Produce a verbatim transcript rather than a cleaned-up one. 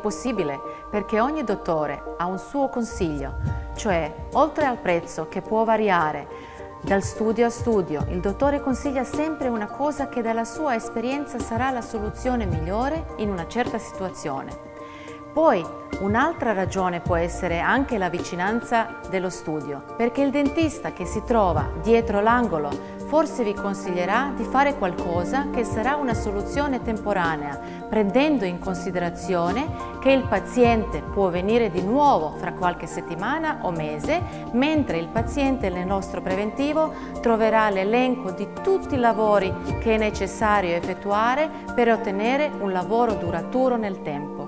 possibile perché ogni dottore ha un suo consiglio, cioè oltre al prezzo che può variare dal studio a studio, il dottore consiglia sempre una cosa che dalla sua esperienza sarà la soluzione migliore in una certa situazione. Poi un'altra ragione può essere anche la vicinanza dello studio, perché il dentista che si trova dietro l'angolo forse vi consiglierà di fare qualcosa che sarà una soluzione temporanea, prendendo in considerazione che il paziente può venire di nuovo fra qualche settimana o mese, mentre il paziente nel nostro preventivo troverà l'elenco di tutti i lavori che è necessario effettuare per ottenere un lavoro duraturo nel tempo.